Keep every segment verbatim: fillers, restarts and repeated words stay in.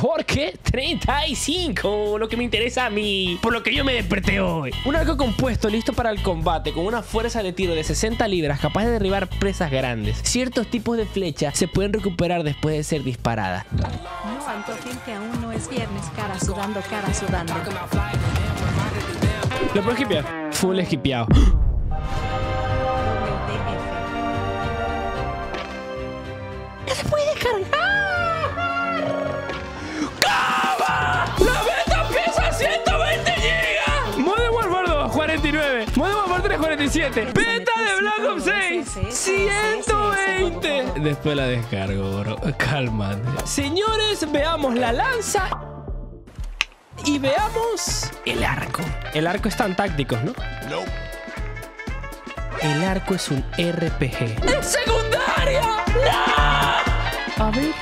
Porque treinta y cinco, lo que me interesa a mí, por lo que yo me desperté hoy. Un arco compuesto listo para el combate con una fuerza de tiro de sesenta libras capaz de derribar presas grandes. Ciertos tipos de flechas se pueden recuperar después de ser disparadas. No antojen que aún no es viernes, cara sudando, cara sudando. ¿Lo puedo esquipear? Full esquipeado. ¡No se puede descargar! ¡La beta pesa ciento veinte gigas! Modern Warfare dos, cuarenta y nueve. Modern Warfare tres, cuarenta y siete. Beta de Black Ops seis, ciento veinte. Después la descargo, bro. Calmate. Señores, veamos la lanza. Y veamos el arco. El arco están tácticos, ¿no? No. El arco es un R P G. ¡En secundaria! ¡No! A ver.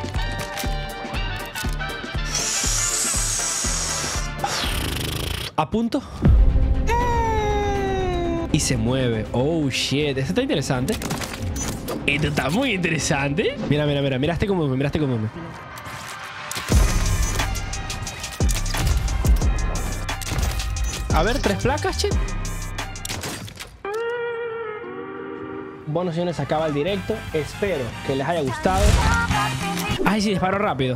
A punto. Y se mueve. Oh, shit. Esto está interesante. Esto está muy interesante. Mira, mira, mira. Miraste cómo me, miraste cómo me. A ver, tres placas, che. Bueno, señores, se acaba el directo. Espero que les haya gustado. Ay, sí, disparo rápido.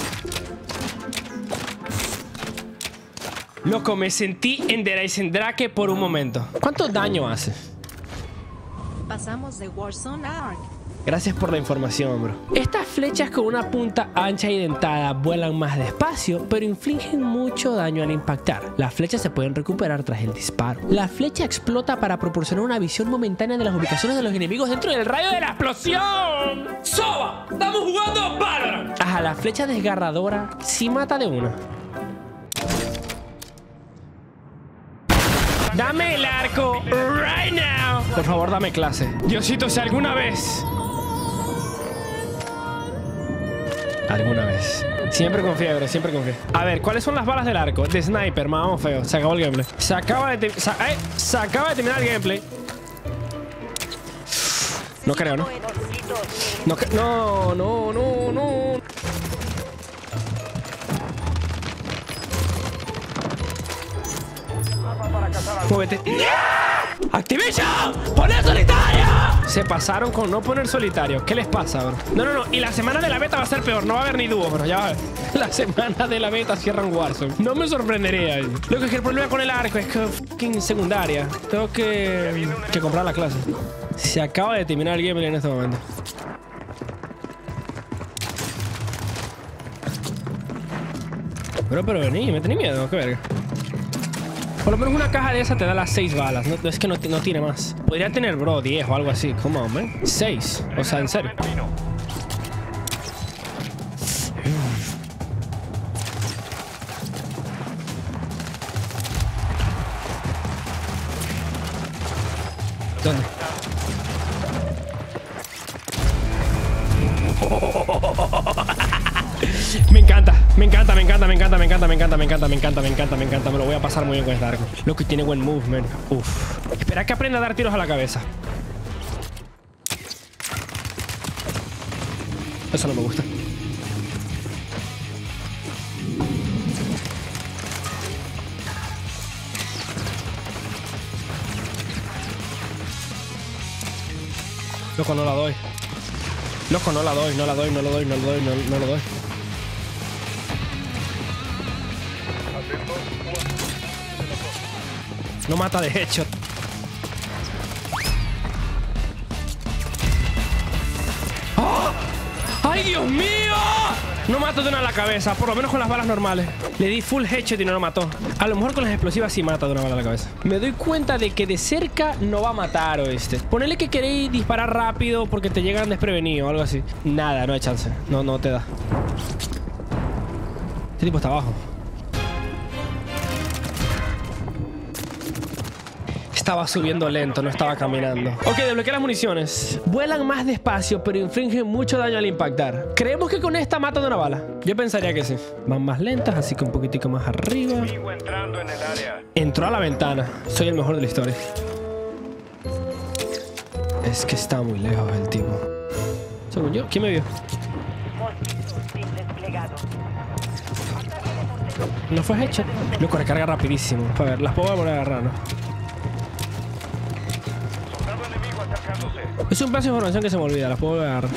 Loco, me sentí en Der Eisendrache por un momento. ¿Cuánto daño hace? Pasamos de Warzone a Ark. Gracias por la información, bro. Estas flechas con una punta ancha y dentada vuelan más despacio, pero infligen mucho daño al impactar. Las flechas se pueden recuperar tras el disparo. La flecha explota para proporcionar una visión momentánea de las ubicaciones de los enemigos dentro del rayo de la explosión. ¡Soba! ¡Estamos jugando Valorant! Ajá, la flecha desgarradora sí mata de una. ¡Dame el arco! ¡Right now! Por favor, dame clase. Diosito, si alguna vez... Alguna vez. Siempre confío, bro. Siempre confío. A ver, ¿cuáles son las balas del arco? De sniper, mamá, feo. Se acabó el gameplay. Se acaba de... Se, eh, se acaba de terminar el gameplay. No creo, ¿no? No, no, no, no, no. Muévete. ¡Activision! ¡Poner solitario! Se pasaron con no poner solitario. ¿Qué les pasa, bro? No, no, no. Y la semana de la beta va a ser peor. No va a haber ni dúo, bro. Ya va a ver. La semana de la beta cierran Warzone. No me sorprendería. Lo que es que el problema con el arco es que fucking secundaria. Tengo que, que comprar la clase. Se acaba de terminar el gameplay en este momento. Bro, pero vení, me tenés miedo. Qué verga. Por lo menos una caja de esa te da las seis balas. No, es que no, no tiene más. Podría tener, bro, diez o algo así. Come on, man. seis. O sea, en serio. ¿Dónde? Me encanta, me encanta, me encanta, me encanta, me encanta, me encanta, me encanta, me encanta, me encanta, me encanta. Me lo voy a pasar muy bien con este arco. Lo que tiene buen movement. Uf. Espera que aprenda a dar tiros a la cabeza. Eso no me gusta. Loco, no la doy. Loco, no la doy, no la doy, no lo doy, no lo doy, no, no lo doy. No mata de headshot. ¡Oh! ¡Ay, Dios mío! No mato de una a la cabeza, por lo menos con las balas normales. Le di full headshot y no lo mató. A lo mejor con las explosivas sí mata de una bala a la cabeza. Me doy cuenta de que de cerca no va a matar, oíste. Ponele que queréis disparar rápido porque te llegan desprevenido o algo así. Nada, no hay chance. No, no te da. Este tipo está abajo. Estaba subiendo lento, no estaba caminando. Ok, desbloqueé las municiones. Vuelan más despacio, pero infringen mucho daño al impactar. Creemos que con esta mata de una bala. Yo pensaría que sí. Van más lentas, así que un poquitico más arriba. Entró a la ventana. Soy el mejor de la historia. Es que está muy lejos el tipo. Según yo, ¿quién me vio? No fue headshot. Loco, recarga rapidísimo. A ver, las puedo volver a agarrar, ¿no? Es un pedazo de información que se me olvida. Las puedo volver a agarrar.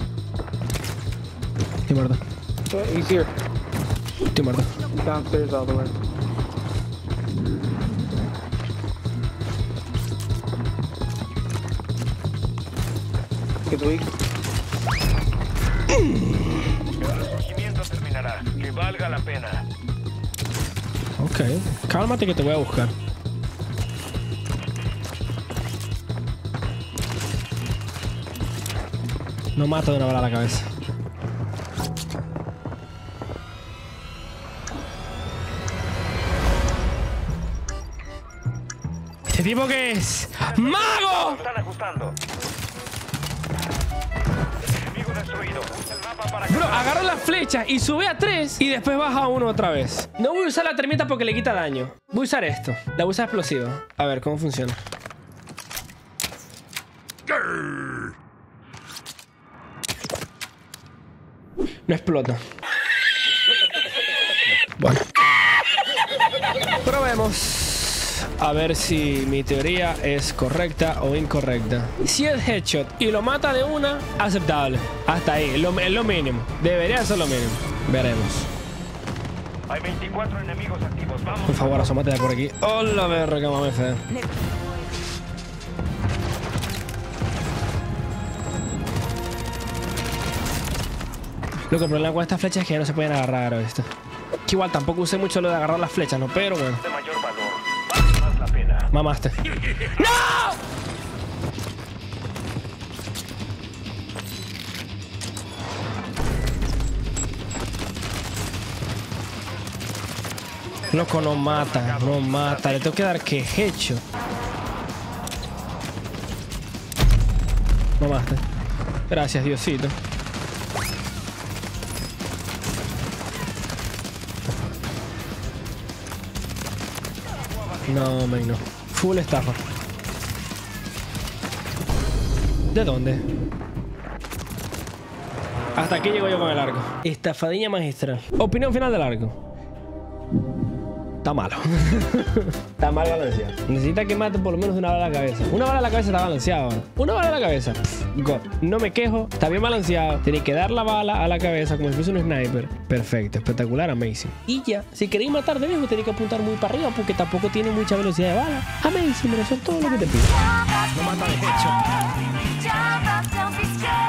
Estoy muerto. He's here. Estoy muerto. Downstairs all the way. Get weak. El resurgimiento terminará. Que valga la pena. Ok. Cálmate que te voy a buscar. No mato de una bala a la cabeza. ¿Este tipo qué es? ¡Mago! Están ajustando. Enemigo destruido. El mapa para Bro, agarra las flechas y sube a tres y después baja a uno otra vez. No voy a usar la tormenta porque le quita daño. Voy a usar esto. La voy a usar explosiva. A ver cómo funciona. No explota. Bueno. Probemos. A ver si mi teoría es correcta o incorrecta. Si es headshot y lo mata de una, aceptable. Hasta ahí, lo, es lo mínimo. Debería ser lo mínimo. Veremos. Hay veinticuatro enemigos activos. Vamos. Por favor, asómate de por aquí. Hola, verga, mame feo. Lo que el problema con estas flechas es que ya no se pueden agarrar, ¿viste? Que igual tampoco usé mucho lo de agarrar las flechas, ¿no? Pero bueno. De mayor valor. Vale más la pena. Mamaste. ¡No! Loco, no mata, no mata. Le tengo que dar que hecho. Mamaste. Gracias, Diosito. No, man, no. Full estafa. ¿De dónde? Hasta aquí llego yo con el arco. Estafadiña magistral. Opinión final del arco. Está malo. Está mal balanceado. Necesita que mate por lo menos una bala a la cabeza. Una bala a la cabeza está balanceado ahora. Una bala a la cabeza. Pff, God. No me quejo. Está bien balanceado. Tiene que dar la bala a la cabeza como si fuese un sniper. Perfecto. Espectacular. Amazing. Y ya. Si queréis matar de lejos, tenéis que apuntar muy para arriba porque tampoco tiene mucha velocidad de bala. Amazing. Pero eso es todo lo que te pido. No mata de hecho.